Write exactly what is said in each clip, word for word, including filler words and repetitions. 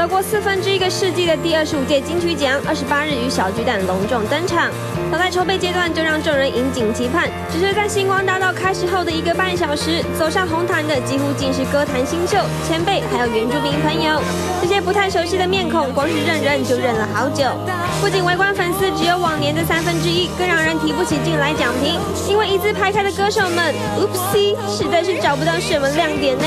过四分之一个世纪的第二十五届金曲奖，二十八日于小巨蛋隆重登场。早在筹备阶段就让众人引颈期盼，只是在星光大道开始后的一个半小时，走上红毯的几乎尽是歌坛新秀、前辈，还有原住民朋友。这些不太熟悉的面孔，光是认人就认了好久。不仅围观粉丝只有往年的三分之一，更让人提不起劲来讲评，因为一字排开的歌手们 ，Oopsie， 实在是找不到什么亮点呢。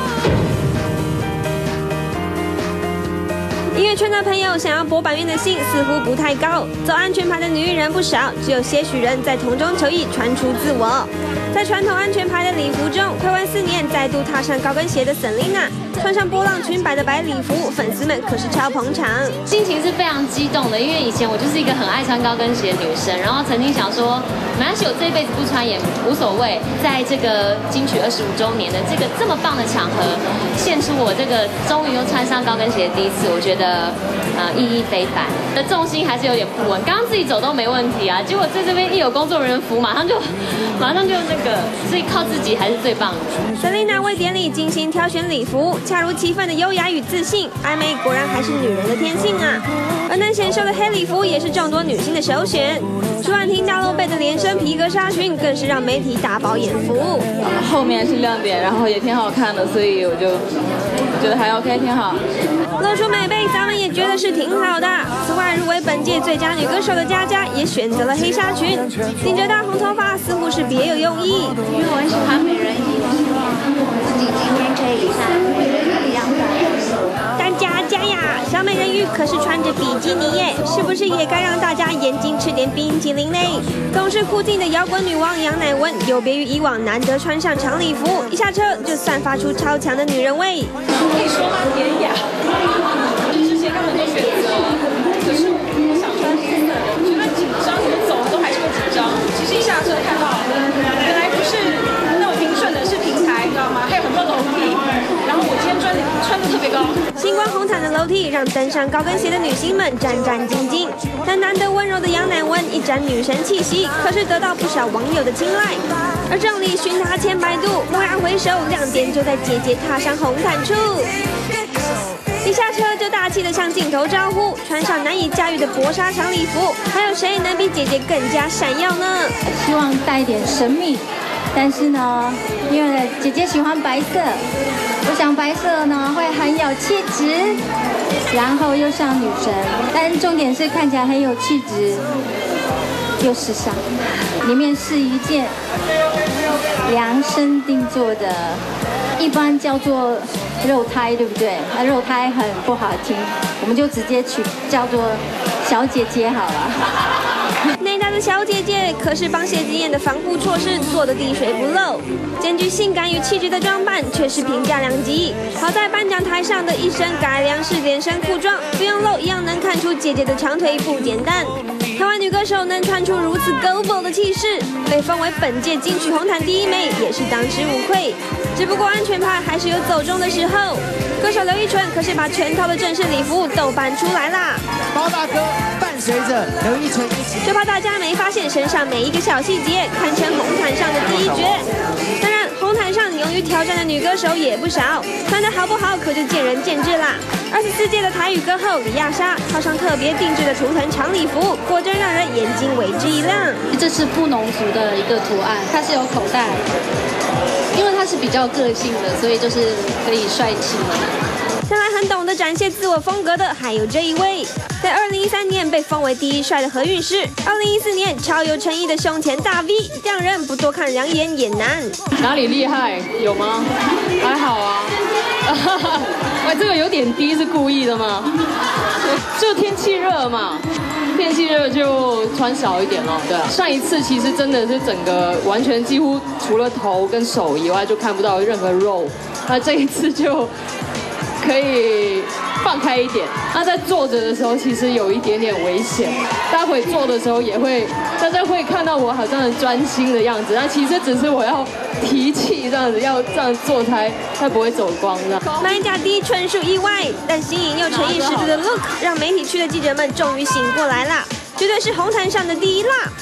音乐圈的朋友想要博版面的心似乎不太高，走安全牌的女艺人不少，只有些许人在从中求异，穿出自我。在传统安全牌的礼服中，睽违四年再度踏上高跟鞋的 Selina， 穿上波浪裙摆的白礼服，粉丝们可是超捧场， 心情是非常激动的，因为以前我就是一个很爱穿高跟鞋的女生，然后曾经想说，没关系，我这一辈子不穿也无所谓。在这个金曲二十五周年的这个这么棒的场合，献出我这个终于又穿上高跟鞋的第一次，我觉得呃意义非凡。的重心还是有点不稳，刚刚自己走都没问题啊，结果在这边一有工作人员扶，马上就马上就那个，所以靠自己还是最棒的。 Selina 为典礼精心挑选礼服，恰如其分的优雅与自信，暧昧果然还是女人的天性啊。而能显瘦的黑礼服也是众多女星的首选，舒婉婷大露背的连身皮革纱裙更是让媒体大饱眼福。 后面是亮点，然后也挺好看的，所以我就觉得还 OK， 挺好。 露出美背，咱们也觉得是挺好的。此外，入围本届最佳女歌手的佳佳也选择了黑纱裙，顶着大红头发似乎是别有用意。 因为我很喜欢美人鱼，希望自己今天可以像美人鱼一样的。 但佳佳呀，小美人鱼可是穿着比基尼耶，是不是也该让大家眼睛吃点冰淇淋呢？总是酷劲的摇滚女王杨乃文，有别于以往难得穿上长礼服，一下车就散发出超强的女人味。 可以说吗？典雅。之前根本就选择，可是我想穿黑色的，觉得紧张，怎么走都还是会紧张。其实一下车看到，原来不是那种平顺的，是平台，你知道吗？还有很多楼梯。然后我今天穿穿的特别高。 星光红毯的楼梯让登上高跟鞋的女星们战战兢兢，但难得温柔的杨乃文一展女神气息，可是得到不少网友的青睐。而正里寻她千百度，蓦然回首，亮点就在姐姐踏上红毯处。一下车就大气的向镜头招呼，穿上难以驾驭的薄纱长礼服，还有谁能比姐姐更加闪耀呢？ 希望带一点神秘，但是呢，因为姐姐喜欢白色，我想白色呢会很有气质，然后又像女神，但是重点是看起来很有气质又时尚。里面是一件量身定做的，一般叫做肉胎，对不对？那肉胎很不好听，我们就直接取叫做小姐姐好了。 内搭的小姐姐可是帮谢金燕的防护措施做得滴水不漏，兼具性感与气质的装扮却是评价两极。好在颁奖台上的一身改良式连身裤装，不用露一样能看出姐姐的长腿不简单。台湾女歌手能穿出如此 go bold 的气势，被封为本届金曲红毯第一枚也是当之无愧。只不过安全牌还是有走中的时候，歌手刘一纯可是把全套的正式礼服都搬出来啦。 包大哥伴随着刘一纯一起， 就怕大家没发现身上每一个小细节，堪称红毯上的第一绝。当然，红毯上勇于挑战的女歌手也不少，穿得好不好可就见仁见智啦。二十四届的台语歌后李亚莎套上特别定制的图腾长礼服，果真让人眼睛为之一亮。 这是布农族的一个图案，它是有口袋，因为它是比较个性的，所以就是可以帅气。 看来很懂得展现自我风格的还有这一位，在二零一三年被封为第一帅的何韵诗，二零一四年超有诚意的胸前大 V， 让人不多看两眼也难。 哪里厉害？有吗？还好啊。喂，这个有点低，是故意的吗？就天气热嘛，天气热就穿少一点咯。对啊，上一次其实真的是整个完全几乎除了头跟手以外就看不到任何肉，那这一次就可以放开一点。那在坐着的时候其实有一点点危险，待会坐的时候也会，大家会看到我好像很专心的样子，那其实只是我要提气这样子，要这样做才才不会走光的。 买价低纯属意外，但新颖又诚意十足的 look 让媒体区的记者们终于醒过来啦，绝对是红毯上的第一辣。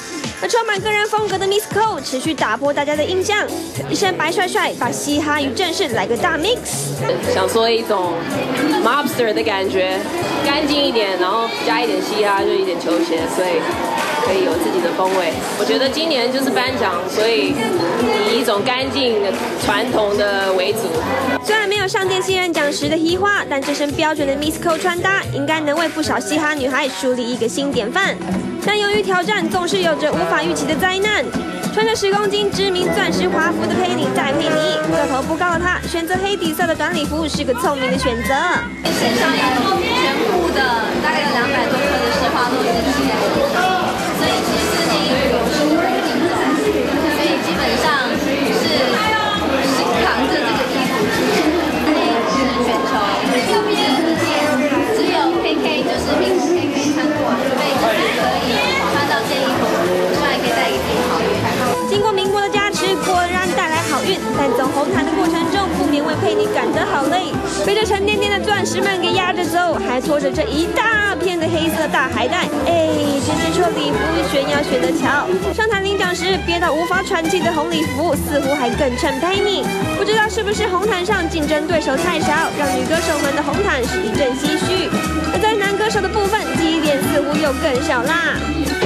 而充满个人风格的 Miss Ko 持续打破大家的印象，一身白帅帅，把嘻哈与正式来个大 mix。 想说一种 mobster 的感觉，干净一点，然后加一点嘻哈，就一点球鞋，所以可以有自己的风味。我觉得今年就是颁奖，所以以一种干净、传统的为主。 虽然没有上电新人奖时的嘻哈，但这身标准的 Miss Ko 穿搭，应该能为不少嘻哈女孩树立一个新典范。但由于挑战总是有着无法预期的灾难，穿着十公斤知名钻石华服的佩妮戴佩妮，个头不高的她选择黑底色的短礼服是个聪明的选择。 身上有全部的大概有两百多克的石花落进去，所以其实这件衣服是无人顶的，所以基本上是是扛着这个衣服出现的。是全球只有 K K 就是名模 K K 穿过，所以就是可以穿到这衣服，希望也可以带给自己好运。 经过民国的加持，果然带来好运。但走红毯的过程中，不免为佩妮感得好累，背着沉甸甸的钻石们给压着走，还拖着这一大片的黑色大海带。哎，只能说礼服选要选得巧。上台领奖时，憋到无法喘气的红礼服似乎还更衬佩妮。不知道是不是红毯上竞争对手太少，让女歌手们的红毯是一阵唏嘘。而在男歌手的部分，记忆点似乎又更少啦。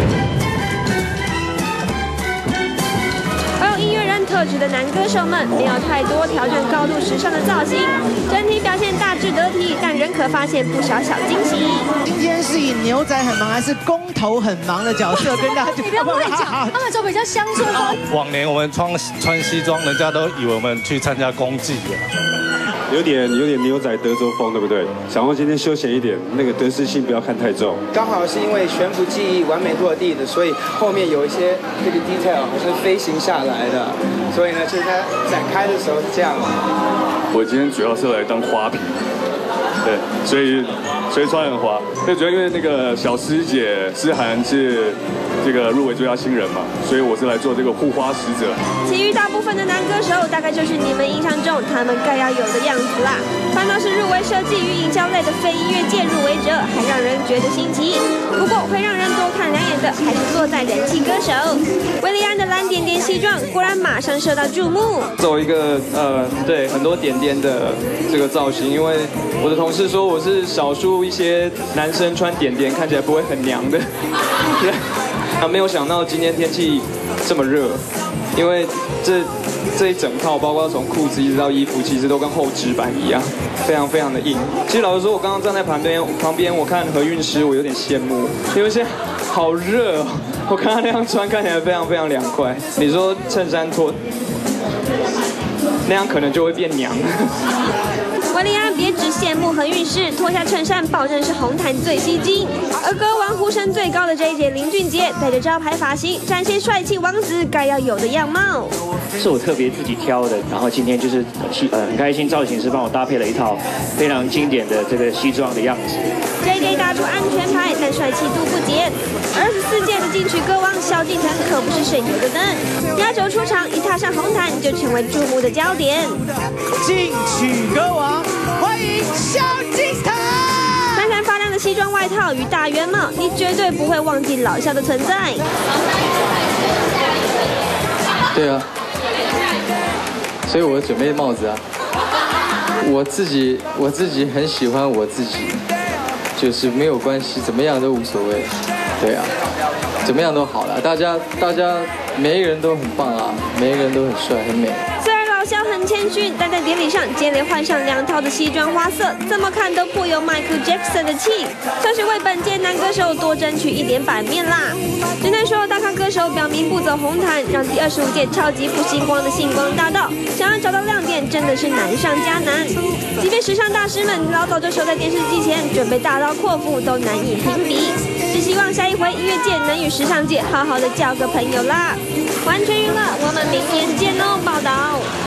而有音乐人特质的男歌手们没有太多挑战高度时尚的造型，整体表现大致得体，但仍可发现不少小惊喜。 今天是以牛仔很忙还是公头很忙的角色跟大家？ 你不要乱讲，他们走比较乡村风。 往年我们穿穿西装，人家都以为我们去参加公祭了。 有点有点牛仔德州风，对不对？想要今天休闲一点，那个得失心不要看太重。 刚好是因为悬浮记忆完美落地的，所以后面有一些这个 detail 是飞行下来的，所以呢，就是它展开的时候是这样。 我今天主要是来当花瓶，对，所以所以穿很花。最主要因为那个小师姐诗涵是这个入围最佳新人嘛，所以我是来做这个护花使者。 其余大部分的男歌手大概就是你们印象中他们该要有的样子啦。反倒是入围设计与营销类的非音乐界入围者，还让人觉得新奇。不过会让人多看两眼的，还是落在人气歌手韦礼安的蓝点点西装，果然马上受到注目。 走一个呃，对，很多点点的这个造型，因为我的同事说我是少数一些男生穿点点看起来不会很娘的。对。啊，没有想到今天天气这么热，因为这这一整套，包括从裤子一直到衣服，其实都跟厚纸板一样，非常非常的硬。其实老实说，我刚刚站在旁边，旁边我看何韵诗，我有点羡慕，因为现在好热哦，我看他那样穿，看起来非常非常凉快。你说衬衫脱那样，可能就会变娘。 韦礼安别只羡慕何韵诗，脱下衬衫保证是红毯最吸睛。而歌王呼声最高的 J J 林俊杰，带着招牌发型，展现帅气王子该要有的样貌。 是我特别自己挑的，然后今天就是呃很开心，造型师帮我搭配了一套非常经典的这个西装的样子。 J J 打出安全牌，但帅气度不减。二十四届的金曲歌王萧敬腾可不是省油的灯，压轴出场一踏上红毯就成为注目的焦点。 金曲歌王，欢迎萧敬腾。 闪闪发亮的西装外套与大圆帽，你绝对不会忘记老萧的存在。 对啊，所以我准备帽子啊。我自己我自己很喜欢我自己，就是没有关系，怎么样都无所谓。对啊，怎么样都好了。大家大家每一个人都很棒啊，每一个人都很帅很美。 虽然老萧很谦逊，但在典礼上接连换上两套的西装花色，怎么看都颇有 Michael Jackson 的气，算是为本届男歌手多争取一点版面啦。只能说大咖歌手表明不走红毯，让第二十五届超级不星光的星光大道想要找到亮点真的是难上加难。即便时尚大师们老早就守在电视机前准备大刀阔斧，都难以评比。只希望下一回音乐界能与时尚界好好的交个朋友啦。完全娱乐，我们明天见哦！报道。